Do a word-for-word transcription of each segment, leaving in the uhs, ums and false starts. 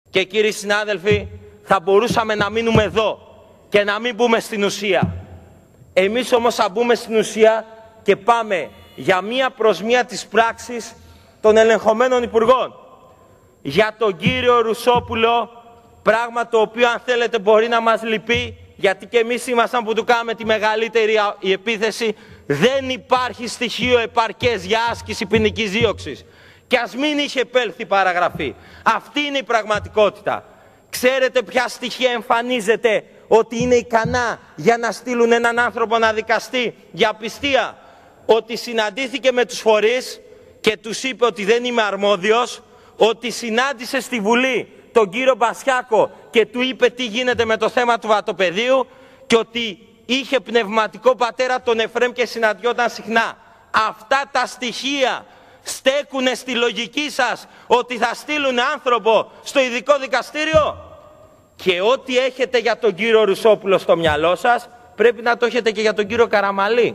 Και κύριοι συνάδελφοι, θα μπορούσαμε να μείνουμε εδώ και να μην μπούμε στην ουσία. Εμείς όμως θα μπούμε στην ουσία και πάμε για μία προς μία της πράξης των ελεγχομένων υπουργών. Για τον κύριο Ρουσόπουλο, πράγμα το οποίο αν θέλετε μπορεί να μας λυπεί, γιατί και εμείς ήμασταν που του κάναμε τη μεγαλύτερη η επίθεση, δεν υπάρχει στοιχείο επαρκές για άσκηση ποινικής δίωξης. Και ας μην είχε επέλθει παραγραφή. Αυτή είναι η πραγματικότητα. Ξέρετε ποια στοιχεία εμφανίζεται ότι είναι ικανά για να στείλουν έναν άνθρωπο να δικαστεί για απιστία? Ότι συναντήθηκε με τους φορείς και τους είπε ότι δεν είμαι αρμόδιος, ότι συνάντησε στη Βουλή τον κύριο Μπασιάκο και του είπε τι γίνεται με το θέμα του βατοπεδίου και ότι είχε πνευματικό πατέρα τον Εφραίμ και συναντιόταν συχνά. Αυτά τα στοιχεία στέκουνε στη λογική σας ότι θα στείλουν άνθρωπο στο ειδικό δικαστήριο? Και ό,τι έχετε για τον κύριο Ρουσόπουλο στο μυαλό σας πρέπει να το έχετε και για τον κύριο Καραμαλή.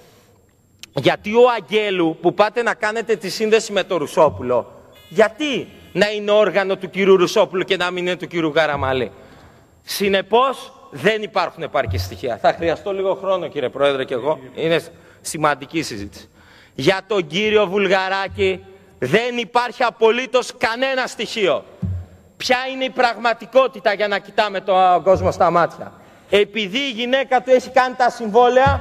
Γιατί ο Αγγέλου που πάτε να κάνετε τη σύνδεση με τον Ρουσόπουλο, γιατί να είναι όργανο του κύριου Ρουσόπουλου και να μην είναι του κύριου Καραμαλή? Συνεπώς δεν υπάρχουν επαρκή στοιχεία. Θα χρειαστώ λίγο χρόνο, κύριε Πρόεδρε, και εγώ. Είναι σημαντική συζήτηση. Για τον κύριο Βουλγαράκη δεν υπάρχει απολύτως κανένα στοιχείο. Ποια είναι η πραγματικότητα για να κοιτάμε τον κόσμο στα μάτια? Επειδή η γυναίκα του έχει κάνει τα συμβόλαια,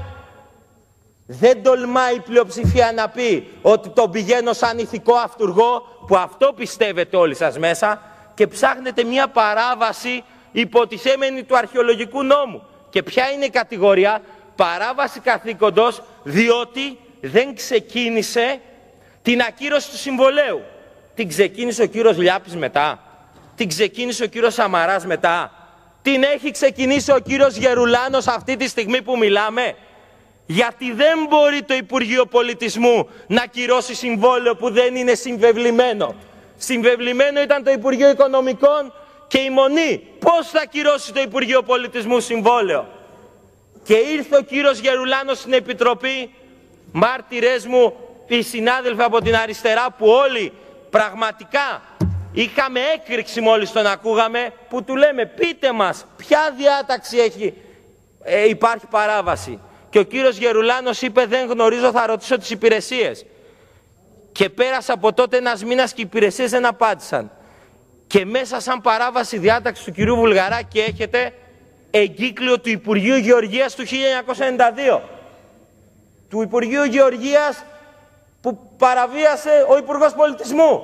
δεν τολμάει η πλειοψηφία να πει ότι τον πηγαίνω σαν ηθικό αυτουργό, που αυτό πιστεύετε όλοι σας μέσα, και ψάχνετε μια παράβαση υποτιθέμενη του αρχαιολογικού νόμου. Και ποια είναι η κατηγορία? Παράβαση καθήκοντος, διότι δεν ξεκίνησε την ακύρωση του συμβολέου. Την ξεκίνησε ο κύριος Λιάπης μετά? Την ξεκίνησε ο κύριος Σαμαράς μετά? Την έχει ξεκινήσει ο κύριος Γερουλάνος αυτή τη στιγμή που μιλάμε? Γιατί δεν μπορεί το Υπουργείο Πολιτισμού να κυρώσει συμβόλαιο που δεν είναι συμβεβλημένο. Συμβεβλημένο ήταν το Υπουργείο Οικονομικών και η Μονή. Πώς θα κυρώσει το Υπουργείο Πολιτισμού συμβόλαιο? Και ήρθε ο κύριος Γερουλάνος στην Επιτροπή, μάρτυρες μου οι συνάδελφοι από την αριστερά, που όλοι πραγματικά είχαμε έκρηξη μόλις τον ακούγαμε, που του λέμε πείτε μας ποια διάταξη έχει, ε, υπάρχει παράβαση. Και ο κύριος Γερουλάνος είπε δεν γνωρίζω, θα ρωτήσω τις υπηρεσίες. Και πέρασε από τότε ένας μήνας και οι υπηρεσίες δεν απάντησαν. Και μέσα σαν παράβαση διάταξη του κυρίου Βουλγαράκη έχετε εγκύκλιο του Υπουργείου Γεωργίας του χίλια εννιακόσια ενενήντα δύο. Του Υπουργείου Γεωργίας που παραβίασε ο Υπουργός Πολιτισμού.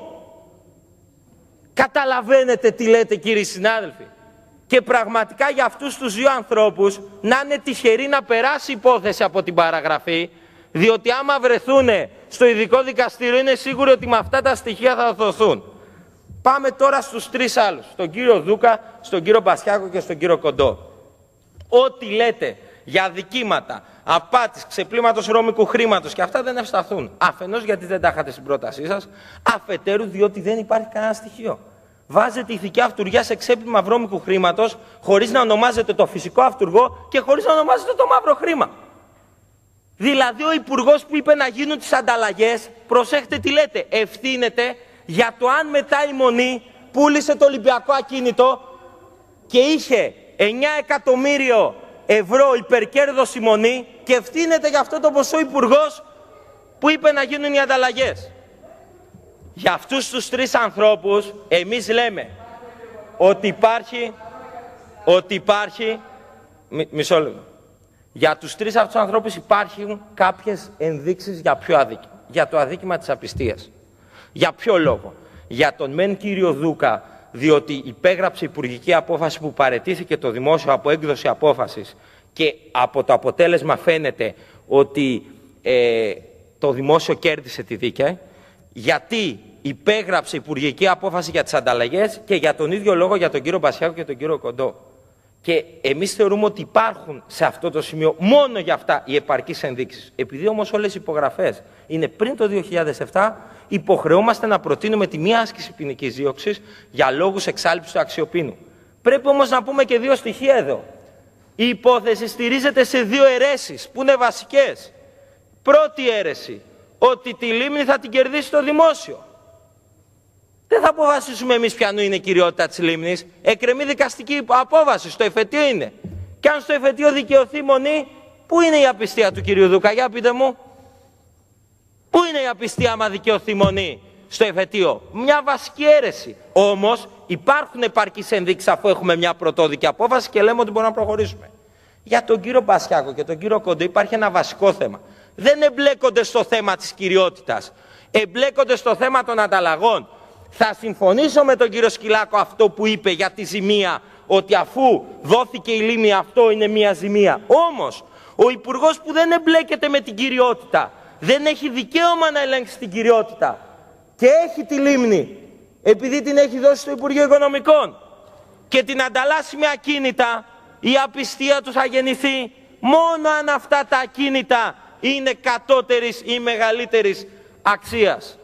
Καταλαβαίνετε τι λέτε, κύριοι συνάδελφοι? Και πραγματικά για αυτούς τους δύο ανθρώπους να είναι τυχεροί να περάσει υπόθεση από την παραγραφή, διότι άμα βρεθούν στο ειδικό δικαστήριο είναι σίγουρο ότι με αυτά τα στοιχεία θα δοθούν. Πάμε τώρα στους τρεις άλλους, στον κύριο Δούκα, στον κύριο Μπασιάκο και στον κύριο Κοντό. Ό,τι λέτε για δικήματα, απάτης, ξεπλήματος βρώμικου χρήματος και αυτά δεν ευσταθούν. Αφενός γιατί δεν τα είχατε στην πρότασή σας, αφετέρου διότι δεν υπάρχει κανένα στοιχείο. Βάζετε ηθική αυτουργία σε ξέπλυμα βρώμικου χρήματος χωρίς να ονομάζετε το φυσικό αυτουργό και χωρίς να ονομάζετε το μαύρο χρήμα. Δηλαδή ο υπουργός που είπε να γίνουν τις ανταλλαγές, προσέχτε τι λέτε, ευθύνεται για το αν μετά η Μονή πούλησε το Ολυμπιακό ακίνητο και είχε εννιά εκατομμύριο ευρώ υπερκέρδος η Μονή, και ευθύνεται για αυτό το ποσό υπουργός που είπε να γίνουν οι ανταλλαγές. Για αυτούς τους τρεις ανθρώπους εμείς λέμε ότι υπάρχει, ότι υπάρχει, μι, μισό λεπτό. Για τους τρεις αυτούς τους ανθρώπους υπάρχουν κάποιες ενδείξεις για ποιο αδίκημα? Για το αδίκημα της απιστίας. Για ποιο λόγο? Για τον μεν κύριο Δούκα, διότι υπέγραψε υπουργική απόφαση που παραιτήθηκε το δημόσιο από έκδοση απόφασης και από το αποτέλεσμα φαίνεται ότι ε, το δημόσιο κέρδισε τη δίκαια, γιατί υπέγραψε υπουργική απόφαση για τις ανταλλαγές, και για τον ίδιο λόγο για τον κύριο Μπασιάκο και τον κύριο Κοντό. Και εμείς θεωρούμε ότι υπάρχουν σε αυτό το σημείο μόνο για αυτά οι επαρκείς ενδείξεις. Επειδή όμως όλες οι υπογραφές είναι πριν το δύο χιλιάδες επτά, υποχρεούμαστε να προτείνουμε τη μία άσκηση ποινικής δίωξης για λόγους εξάλειψης του αξιοπίνου. Πρέπει όμως να πούμε και δύο στοιχεία εδώ. Η υπόθεση στηρίζεται σε δύο αιρέσεις που είναι βασικές. Πρώτη αίρεση, ότι τη λίμνη θα την κερδίσει το δημόσιο. Δεν θα αποφασίσουμε εμείς ποιανού είναι η κυριότητα της λίμνης. Εκκρεμεί δικαστική απόβαση, στο εφετείο είναι. Και αν στο εφετείο δικαιωθεί μονή, πού είναι η απιστία του κυρίου Δούκα, για πείτε μου. Πού είναι η απιστία άμα δικαιωθεί μονή στο εφετείο? Μια βασική αίρεση. Όμως υπάρχουν επαρκείς ενδείξεις αφού έχουμε μια πρωτόδικη απόφαση και λέμε ότι μπορούμε να προχωρήσουμε. Για τον κύριο Μπασιάκο και τον κύριο Κοντό υπάρχει ένα βασικό θέμα. Δεν εμπλέκονται στο θέμα της κυριότητας. Εμπλέκονται στο θέμα των ανταλλαγών. Θα συμφωνήσω με τον κύριο Σκυλάκο αυτό που είπε για τη ζημία, ότι αφού δόθηκε η λίμνη αυτό είναι μια ζημία. Όμως ο υπουργός που δεν εμπλέκεται με την κυριότητα, δεν έχει δικαίωμα να ελέγξει την κυριότητα και έχει τη λίμνη επειδή την έχει δώσει στο Υπουργείο Οικονομικών και την ανταλλάσσει με ακίνητα, η απιστία του θα γεννηθεί μόνο αν αυτά τα ακίνητα είναι κατώτερης ή μεγαλύτερης αξίας.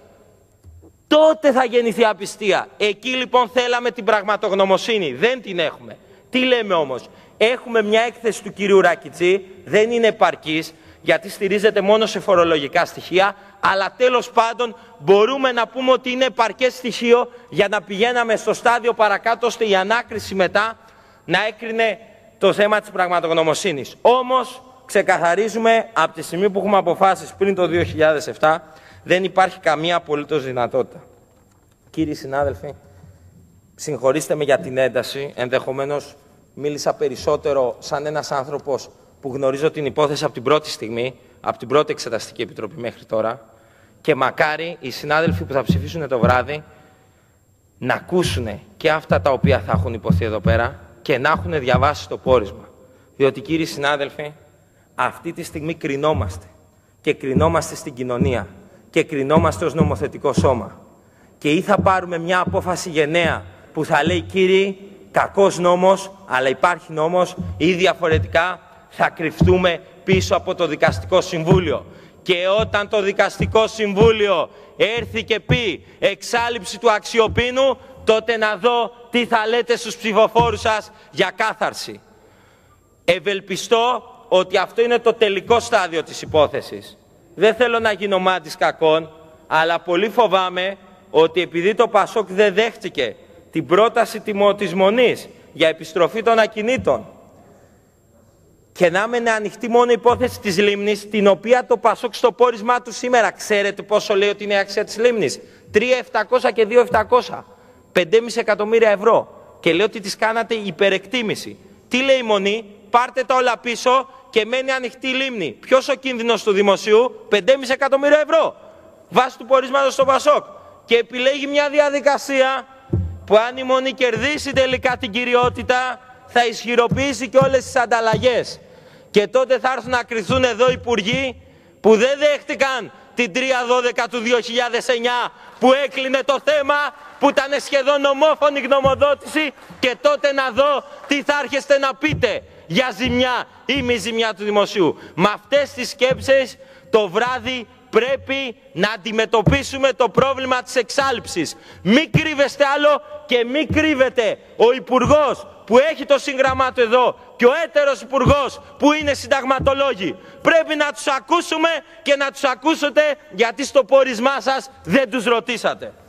Τότε θα γεννηθεί απιστία. Εκεί λοιπόν θέλαμε την πραγματογνωμοσύνη. Δεν την έχουμε. Τι λέμε όμως? Έχουμε μια έκθεση του κυρίου Ρακιτζή, δεν είναι επαρκής, γιατί στηρίζεται μόνο σε φορολογικά στοιχεία, αλλά τέλος πάντων μπορούμε να πούμε ότι είναι επαρκές στοιχείο για να πηγαίναμε στο στάδιο παρακάτω, ώστε η ανάκριση μετά να έκρινε το θέμα της πραγματογνωμοσύνης. Όμως ξεκαθαρίζουμε από τη στιγμή που έχουμε αποφάσεις πριν το δύο χιλιάδες επτά, δεν υπάρχει καμία απολύτως δυνατότητα. Κύριοι συνάδελφοι, συγχωρήστε με για την ένταση, ενδεχομένως μίλησα περισσότερο σαν ένας άνθρωπος που γνωρίζω την υπόθεση από την πρώτη στιγμή, από την πρώτη Εξεταστική Επιτροπή μέχρι τώρα, και μακάρι οι συνάδελφοι που θα ψηφίσουν το βράδυ να ακούσουν και αυτά τα οποία θα έχουν υποθεί εδώ πέρα και να έχουν διαβάσει το πόρισμα. Διότι, κύριοι συνάδελφοι, αυτή τη στιγμή κρινόμαστε και κρινόμαστε στην κοινωνία και κρινόμαστε ως νομοθετικό σώμα. Και ή θα πάρουμε μια απόφαση γενναία που θα λέει κύριοι, κακός νόμος, αλλά υπάρχει νόμος, ή διαφορετικά θα κρυφτούμε πίσω από το Δικαστικό Συμβούλιο. Και όταν το Δικαστικό Συμβούλιο έρθει και πει εξάλειψη του αξιοπίνου, τότε να δω τι θα λέτε στους ψηφοφόρους σας για κάθαρση. Ευελπιστώ ότι αυτό είναι το τελικό στάδιο της υπόθεσης. Δεν θέλω να γίνω μάντης κακών, αλλά πολύ φοβάμαι ότι επειδή το Πασόκ δεν δέχτηκε την πρόταση της Μονής για επιστροφή των ακινήτων και να έμενε ανοιχτή μόνο η υπόθεση της λίμνης, την οποία το Πασόκ στο πόρισμά του σήμερα, ξέρετε πόσο λέει ότι είναι η αξία της λίμνης? τρία χιλιάδες επτακόσια και δύο χιλιάδες επτακόσια. πέντε κόμμα πέντε εκατομμύρια ευρώ. Και λέει ότι τις κάνατε υπερεκτίμηση. Τι λέει η Μονή? Πάρτε τα όλα πίσω και μένει ανοιχτή η λίμνη. Ποιος ο κίνδυνος του δημοσίου? πέντε κόμμα πέντε εκατομμύρια ευρώ. Βάσει του πορίσματος στο Πασόκ. Και επιλέγει μια διαδικασία που αν η Μονή κερδίσει τελικά την κυριότητα, θα ισχυροποιήσει και όλες τις ανταλλαγές. Και τότε θα έρθουν να κριθούν εδώ υπουργοί που δεν δέχτηκαν την τρία δώδεκα του δύο χιλιάδες εννιά που έκλεινε το θέμα, που ήταν σχεδόν ομόφωνη γνωμοδότηση, και τότε να δω τι θα έρχεστε να πείτε για ζημιά ή μη ζημιά του δημοσίου. Με αυτές τις σκέψεις το βράδυ πρέπει να αντιμετωπίσουμε το πρόβλημα της εξάλειψης. Μη κρύβεστε άλλο και μη κρύβεται ο Υπουργός που έχει το σύγγραμμά του εδώ και ο έτερος Υπουργός που είναι συνταγματολόγοι. Πρέπει να τους ακούσουμε και να τους ακούσετε, γιατί στο πόρισμά σας δεν τους ρωτήσατε.